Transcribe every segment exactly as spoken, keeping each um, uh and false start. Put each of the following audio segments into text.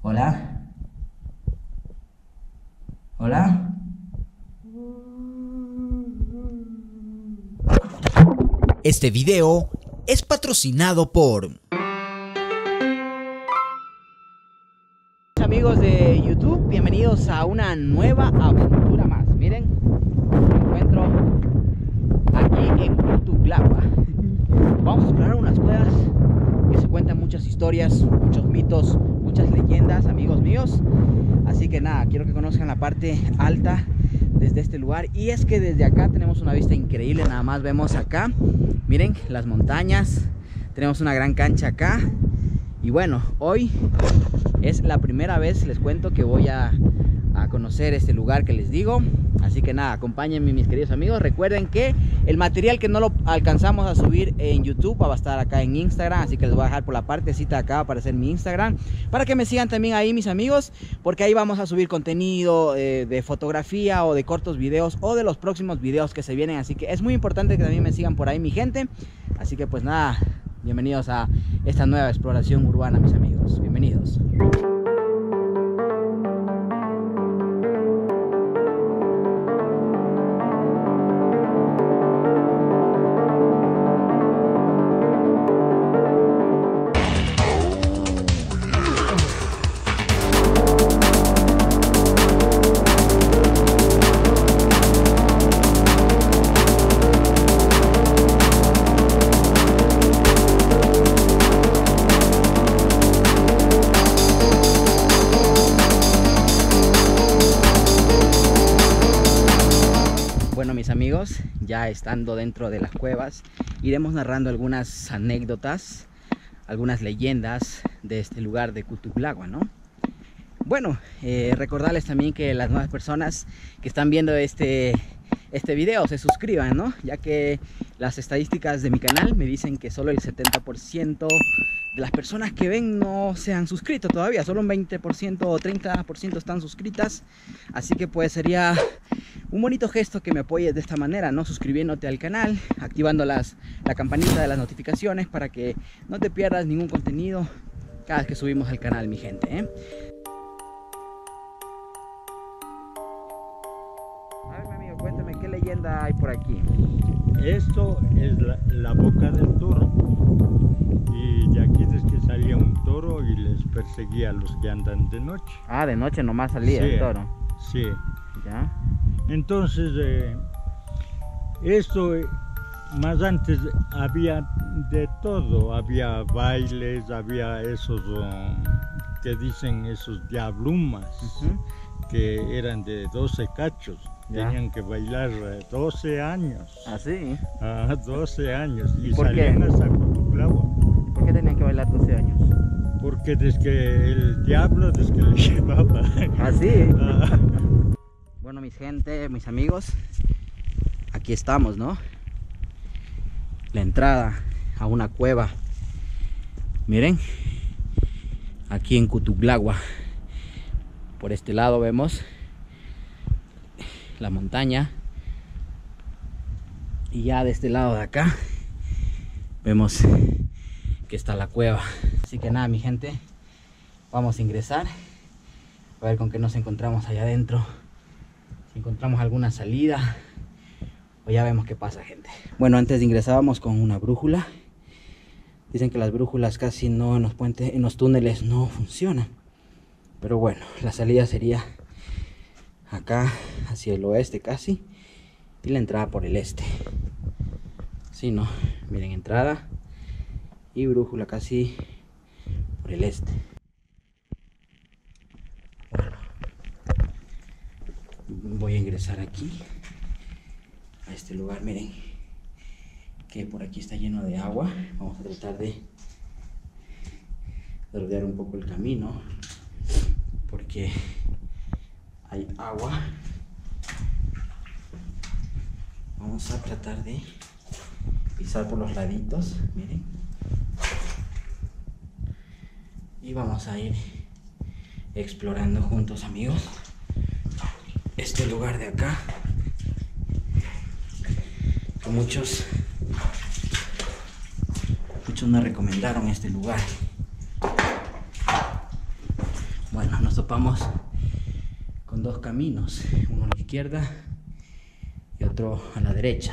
Hola. Hola. Este video es patrocinado por... Amigos de YouTube, bienvenidos a una nueva aventura más. Miren, me encuentro aquí en Cutuglagua. Vamos a explorar unas cuevas que se cuentan muchas historias, muchos mitos, muchas leyendas, amigos míos. Así que nada, quiero que conozcan la parte alta desde este lugar. Y es que desde acá tenemos una vista increíble. Nada más vemos acá, miren las montañas. Tenemos una gran cancha acá. Y bueno, hoy es la primera vez, les cuento, que voy a, a conocer este lugar que les digo. Así que nada, acompáñenme, mis queridos amigos. Recuerden que el material que no lo alcanzamos a subir en YouTube va a estar acá en Instagram. Así que les voy a dejar por la partecita de acá, va a aparecer mi Instagram, para que me sigan también ahí, mis amigos, porque ahí vamos a subir contenido eh, de fotografía o de cortos videos o de los próximos videos que se vienen. Así que es muy importante que también me sigan por ahí, mi gente. Así que pues nada, bienvenidos a esta nueva exploración urbana, mis amigos. Bienvenidos. Bueno, mis amigos, ya estando dentro de las cuevas, iremos narrando algunas anécdotas, algunas leyendas de este lugar de Cutuglagua, ¿no? Bueno, eh, recordarles también que las nuevas personas que están viendo este, este video se suscriban, ¿no? Ya que las estadísticas de mi canal me dicen que solo el setenta por ciento de las personas que ven no se han suscrito todavía. Solo un veinte por ciento o treinta por ciento están suscritas. Así que pues sería un bonito gesto que me apoyes de esta manera, ¿no? Suscribiéndote al canal, activando las, la campanita de las notificaciones para que no te pierdas ningún contenido cada vez que subimos al canal, mi gente, ¿eh? A ver, mi amigo, cuéntame, ¿qué leyenda hay por aquí? Esto es la, la boca del toro. Y de aquí es que salía un toro y les perseguía a los que andan de noche. Ah, de noche nomás salía Sí, el toro. Sí. ¿Ya? Entonces, eh, esto, eh, más antes había de todo. Había bailes, había esos um, que dicen esos diablumas, Uh-huh. que eran de doce cachos. Ya. Tenían que bailar eh, doce años. ¿Ah, sí? Ah, doce años. Y ¿Por qué? salían hasta Cutuglagua. ¿Por qué tenían que bailar doce años? Porque desde que el diablo, desde que le llevaba. ¿Ah, sí? Ah, Bueno, mis gente, mis amigos, aquí estamos, ¿no? La entrada a una cueva. Miren, aquí en Cutuglagua. Por este lado vemos la montaña. Y ya de este lado de acá vemos que está la cueva. Así que nada, mi gente, vamos a ingresar a ver con qué nos encontramos allá adentro. Si encontramos alguna salida o ya vemos qué pasa, gente. Bueno, antes de ingresar vamos con una brújula. Dicen que las brújulas casi no en los puentes, en los túneles no funcionan. Pero bueno, la salida sería acá hacia el oeste casi, y la entrada por el este. Sí, no, miren, entrada y brújula casi por el este. Bueno, voy a ingresar aquí a este lugar. Miren que por aquí está lleno de agua. Vamos a tratar de, de rodear un poco el camino porque hay agua. Vamos a tratar de pisar por los laditos, miren, y vamos a ir explorando juntos, amigos, este lugar de acá, que muchos muchos me recomendaron este lugar. Bueno, topamos con dos caminos, uno a la izquierda y otro a la derecha.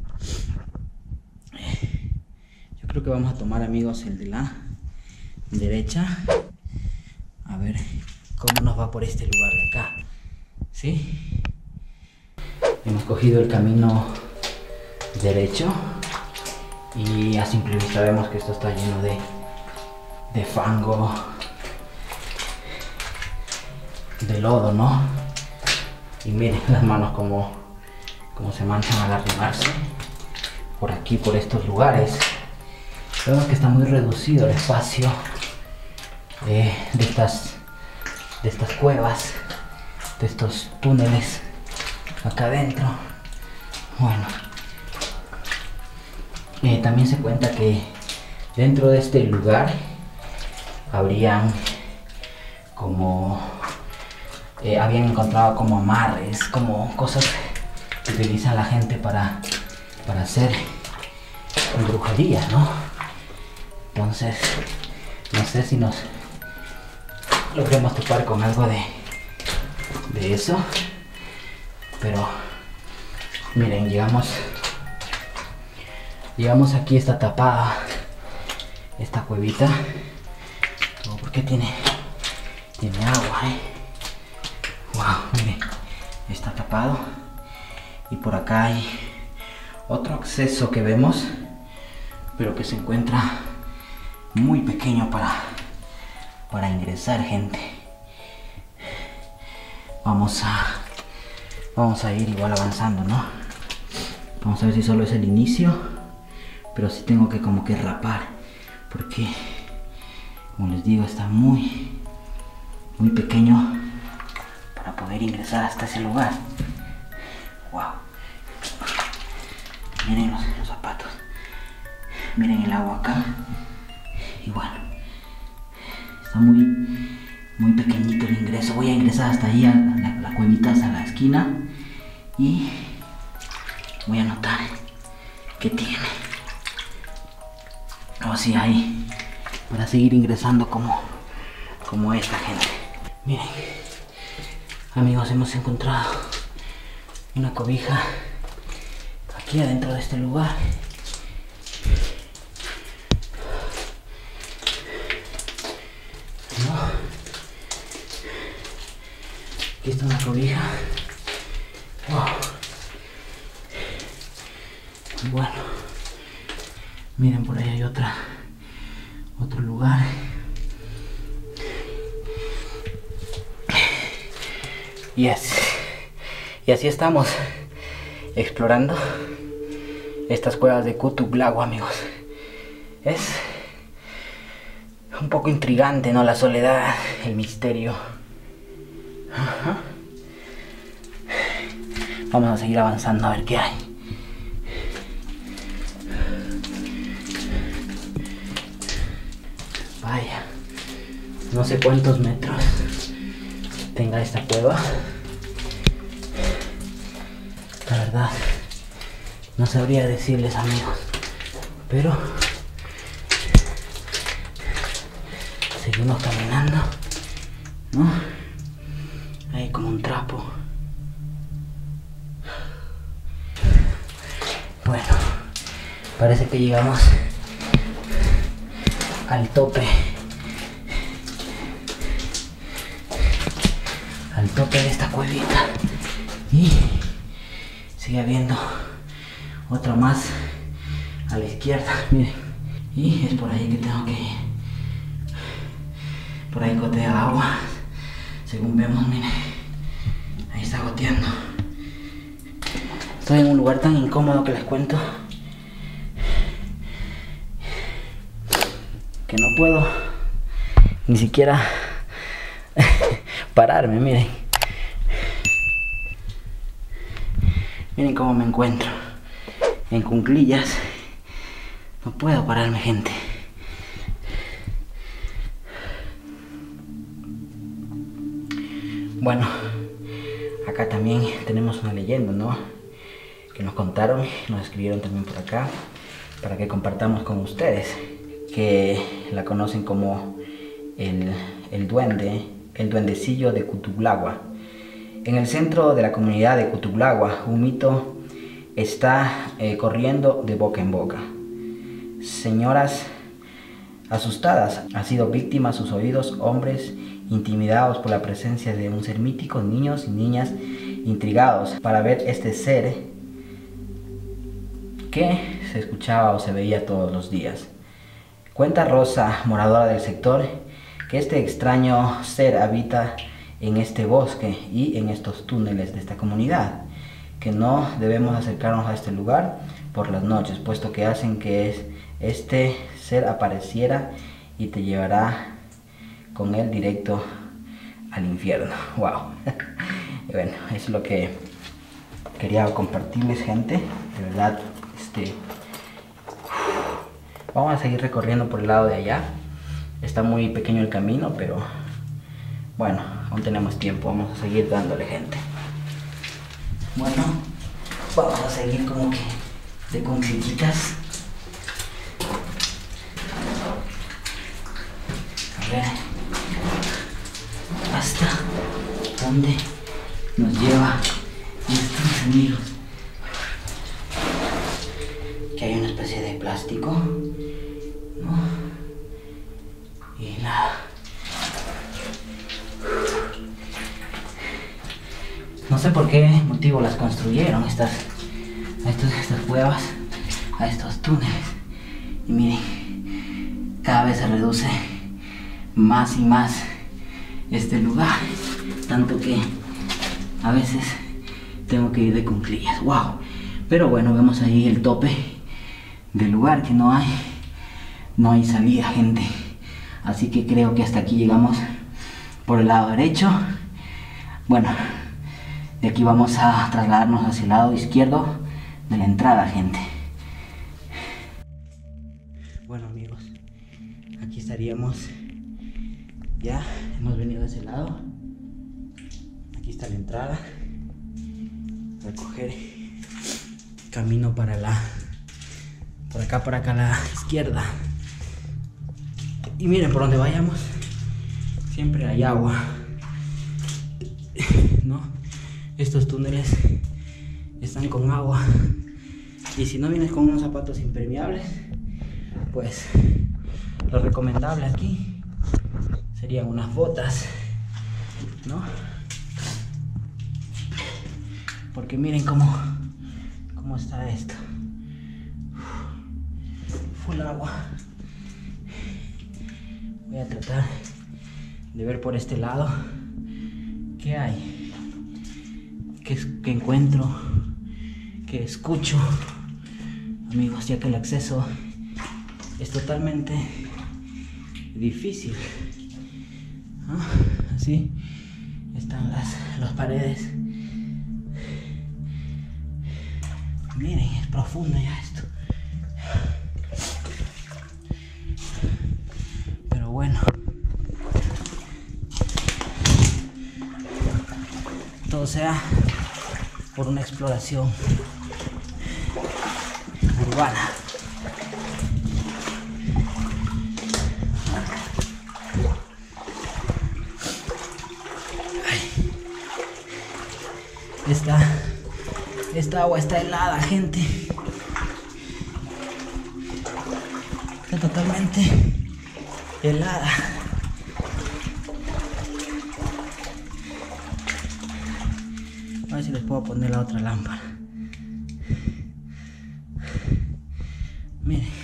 Yo creo que vamos a tomar, amigos, el de la derecha. A ver cómo nos va por este lugar de acá. ¿Sí? Hemos cogido el camino derecho y a simple vista vemos que esto está lleno de, de fango, de lodo, ¿no? Y miren las manos como, como se manchan al arrimarse por aquí, por estos lugares. Vemos que está muy reducido el espacio eh, de, estas, de estas cuevas, de estos túneles acá adentro. Bueno, eh, también se cuenta que dentro de este lugar habrían como eh, habían encontrado como amarres, como cosas que utiliza la gente para, para hacer brujería, ¿no? Entonces, no sé si nos logremos topar con algo de, de eso. Pero, miren, llegamos, llegamos aquí, está tapada esta cuevita. Oh, ¿por qué tiene, tiene agua, eh? Wow, miren, está tapado. Y por acá hay otro acceso que vemos, pero que se encuentra muy pequeño para, para ingresar, gente. Vamos a, vamos a ir igual avanzando, ¿no? Vamos a ver si solo es el inicio, pero sí tengo que como que rapar, porque, como les digo, está muy, muy pequeño para poder ingresar hasta ese lugar. Wow. Miren los, los zapatos. Miren el agua acá. Y bueno, está muy, muy pequeñito el ingreso. Voy a ingresar hasta ahí, a la, la cuevita, hasta la esquina. Y voy a notar qué tiene. O si hay para seguir ingresando como, como esta, gente. Miren, amigos, hemos encontrado una cobija aquí adentro de este lugar. ¿No? Aquí está una cobija. Wow. Bueno, miren, por ahí hay otra, otro lugar. Y así, y así estamos explorando estas cuevas de Kutupglawa, amigos. Es un poco intrigante, ¿no? La soledad, el misterio. Ajá. Vamos a seguir avanzando a ver qué hay. Vaya, no sé cuántos metros tenga esta cueva. La verdad, no sabría decirles, amigos, pero seguimos caminando, ¿no? Hay como un trapo. Bueno, parece que llegamos al tope. Al tope de esta cuevita. Y sigue habiendo otra más a la izquierda, miren. Y es por ahí que tengo que ir. Por ahí gotea agua. Según vemos, miren. Ahí está goteando. Estoy en un lugar tan incómodo que les cuento que no puedo ni siquiera pararme, miren. Miren cómo me encuentro. En cuclillas. No puedo pararme, gente. Bueno, acá también tenemos una leyenda, ¿no? Que nos contaron, nos escribieron también por acá, para que compartamos con ustedes, que la conocen como el, el duende el duendecillo de Cutuglagua. En el centro de la comunidad de Cutuglagua, un mito está eh, corriendo de boca en boca. Señoras asustadas han sido víctimas sus oídos, hombres intimidados por la presencia de un ser mítico, niños y niñas intrigados para ver este ser que se escuchaba o se veía todos los días. Cuenta Rosa, moradora del sector, que este extraño ser habita en este bosque y en estos túneles de esta comunidad, que no debemos acercarnos a este lugar por las noches, puesto que hacen que es, este ser apareciera y te llevará con él directo al infierno. Wow. Y bueno, eso es lo que quería compartirles, gente. De verdad, este vamos a seguir recorriendo por el lado de allá. Está muy pequeño el camino, pero bueno, aún tenemos tiempo. Vamos a seguir dándole, gente. Bueno, vamos a seguir como que de conchiquitas. A ver hasta dónde nos lleva nuestros amigos. Que hay una especie de plástico, ¿no? Y nada. No sé por qué motivo las construyeron estas, estas, estas cuevas, a estos túneles. Y miren, cada vez se reduce más y más este lugar, tanto que a veces tengo que ir de cuclillas. Wow. Pero bueno, vemos ahí el tope del lugar, que no hay no hay salida, gente. Así que creo que hasta aquí llegamos por el lado derecho. Bueno, de aquí vamos a trasladarnos hacia el lado izquierdo de la entrada, gente. Bueno, amigos, aquí estaríamos. Ya hemos venido de ese lado. Aquí está la entrada. Recoger camino para la por acá, por acá a la izquierda. Y miren, por donde vayamos siempre hay agua, ¿no? Estos túneles están con agua, y si no vienes con unos zapatos impermeables, pues lo recomendable aquí serían unas botas, ¿no? Porque miren cómo, cómo está esto. Full agua. Voy a tratar de ver por este lado qué hay, qué, qué encuentro, qué escucho, amigos, ya que el acceso es totalmente difícil, ¿no? Así están las, las paredes. Miren, es profundo ya esto. Pero bueno, todo sea por una exploración urbana. Ay. Esta, esta agua está helada, gente. Está totalmente helada. A ver si les puedo poner la otra lámpara. Miren.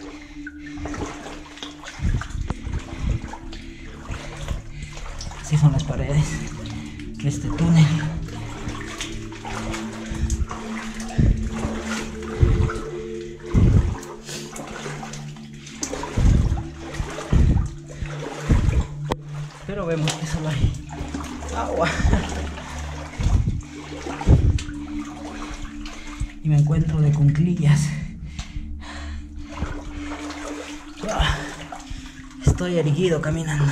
Así son las paredes de este túnel. Pero vemos que solo hay agua. Y me encuentro de cuclillas. Estoy erguido caminando.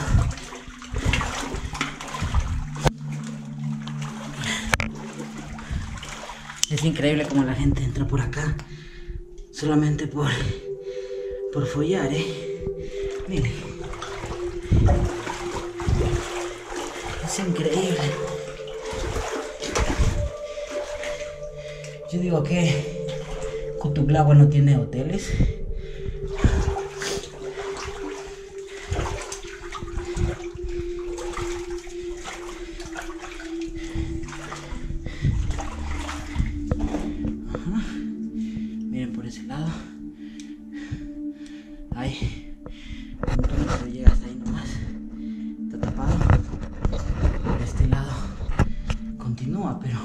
Es increíble cómo la gente entra por acá solamente por, por follar, ¿eh? Miren. Es increíble. Yo digo que Cutuglagua no tiene hoteles. Ajá. Miren por ese lado. Hay un túnel que llega hasta ahí nomás. Está tapado. Por este lado continúa, pero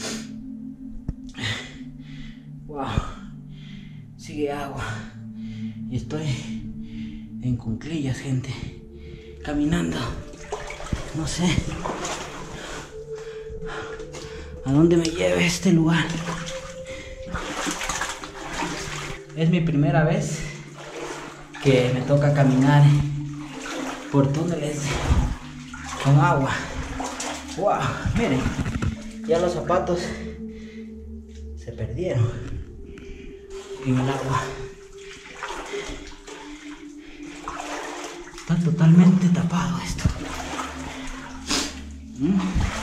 wow, sigue agua. Y estoy en cuclillas, gente, caminando. No sé a dónde me lleve este lugar. Es mi primera vez que me toca caminar por túneles con agua. Wow, miren, ya los zapatos se perdieron en el agua. Está totalmente tapado esto. ¿Mm?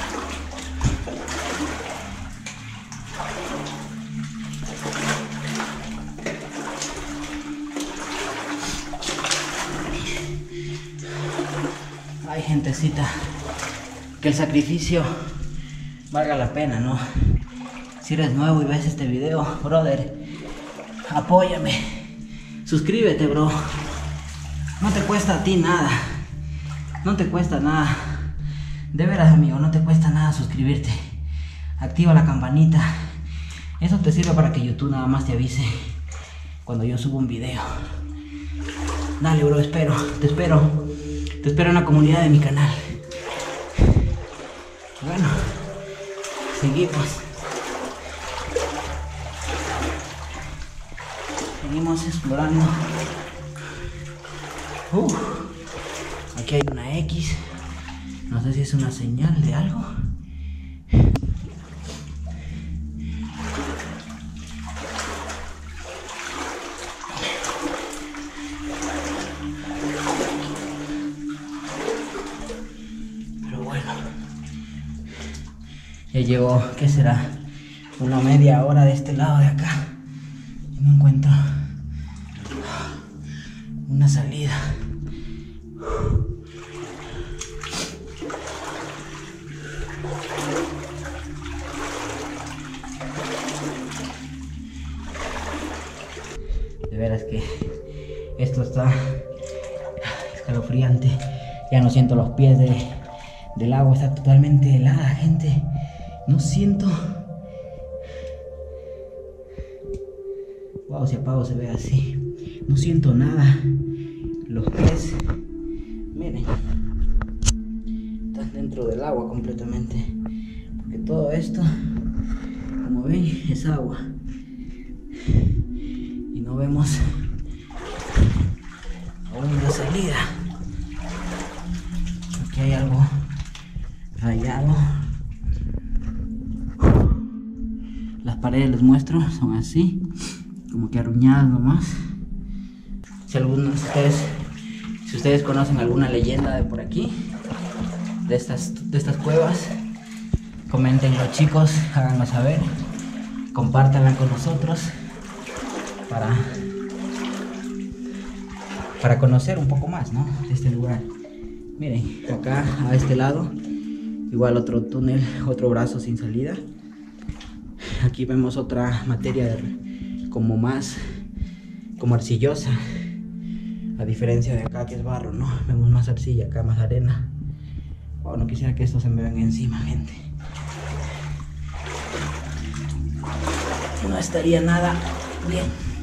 Ay, gentecita, que el sacrificio valga la pena, ¿no? Si eres nuevo y ves este video, brother, apóyame, suscríbete, bro. No te cuesta a ti nada, no te cuesta nada, de veras, amigo, no te cuesta nada suscribirte. Activa la campanita, eso te sirve para que YouTube nada más te avise cuando yo subo un video. Dale, bro, espero, te espero. Te espero en la comunidad de mi canal. Bueno, seguimos. Seguimos explorando. Uh, aquí hay una X. No sé si es una señal de algo. Ya llevo, ¿qué será? Una media hora de este lado de acá y no encuentro una salida. De veras que esto está escalofriante. Ya no siento los pies de, del agua, está totalmente helada, gente. No siento. Wow, si apago se ve así. No siento nada. Los pies, miren, están dentro del agua completamente. Porque todo esto, como ven, es agua. Y no vemos aún una salida. Aquí hay algo rayado. Las paredes, les muestro, son así, como que arruñadas nomás. Si algunos de ustedes, si ustedes conocen alguna leyenda de por aquí, de estas, de estas cuevas, coméntenlo, chicos, háganlo saber, compártanla con nosotros para, para conocer un poco más, ¿no?, de este lugar. Miren, acá a este lado, igual otro túnel, otro brazo sin salida. Aquí vemos otra materia de, como más, como arcillosa, a diferencia de acá que es barro, ¿no? Vemos más arcilla, acá más arena. Wow, no quisiera que esto se me venga encima, gente. No estaría nada bien.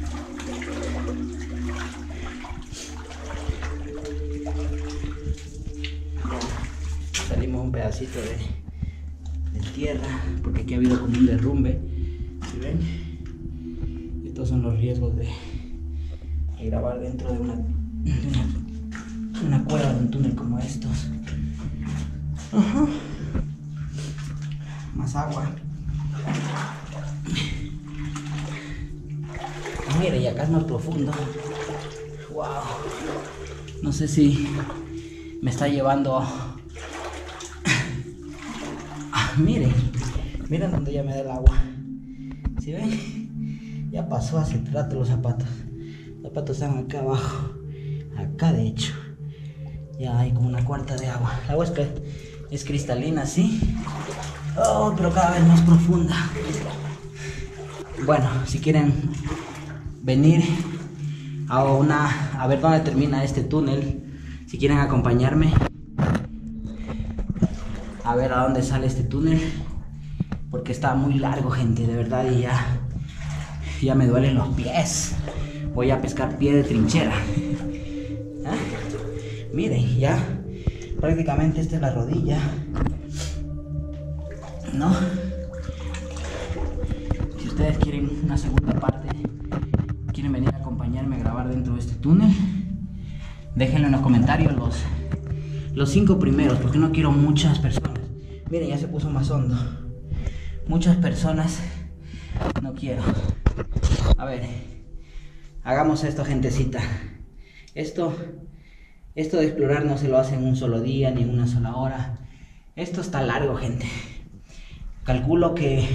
Salimos un pedacito de, de tierra, porque aquí ha habido como un derrumbe. ¿Sí ven? Estos son los riesgos de, de grabar dentro de una, de una, una cueva, de un túnel como estos. Ajá. Más agua. Mira, y acá es más profundo. Wow. No sé si me está llevando Miren, miren donde ya me da el agua. ¿Sí ven? Ya pasó hace rato los zapatos. Los zapatos están acá abajo. Acá de hecho. Ya hay como una cuarta de agua. La agua es, es cristalina, ¿sí? Oh, pero cada vez más profunda. Bueno, si quieren venir a una a ver dónde termina este túnel, si quieren acompañarme a ver a dónde sale este túnel, porque está muy largo, gente, de verdad, y ya ya me duelen los pies. Voy a pescar pie de trinchera. ¿Ah? Miren, ya prácticamente esta es la rodilla, ¿no? Si ustedes quieren una segunda parte, quieren venir a acompañarme a grabar dentro de este túnel, déjenlo en los comentarios los, los cinco primeros, porque no quiero muchas personas. Miren, ya se puso más hondo. Muchas personas no quiero. A ver, hagamos esto, gentecita. Esto, esto de explorar no se lo hace en un solo día ni en una sola hora. Esto está largo, gente. Calculo que...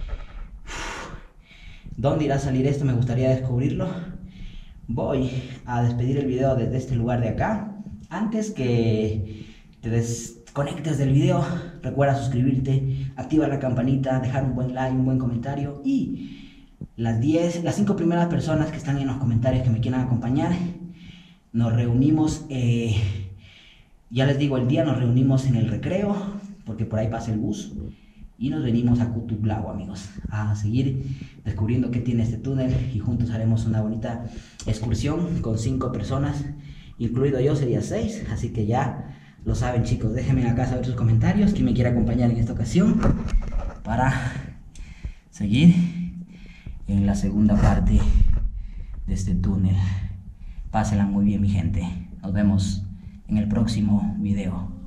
¿Dónde irá a salir esto? Me gustaría descubrirlo. Voy a despedir el video desde este lugar de acá. Antes que te desconectes del video, recuerda suscribirte, activar la campanita, dejar un buen like, un buen comentario. Y las diez, las cinco primeras personas que están en los comentarios que me quieran acompañar, nos reunimos, eh, ya les digo el día, nos reunimos en el recreo, porque por ahí pasa el bus. Y nos venimos a Cutuglaua, amigos, a seguir descubriendo qué tiene este túnel, y juntos haremos una bonita excursión con cinco personas, incluido yo, sería seis, así que ya lo saben, chicos. Déjenme acá saber sus comentarios, quién me quiere acompañar en esta ocasión para seguir en la segunda parte de este túnel. Pásenla muy bien, mi gente. Nos vemos en el próximo video.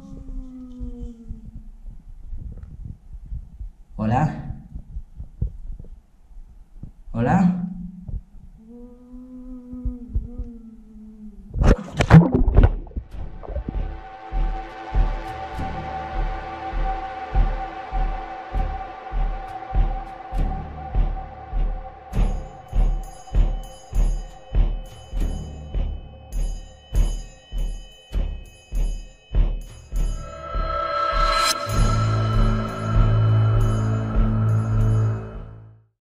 Hola. Hola.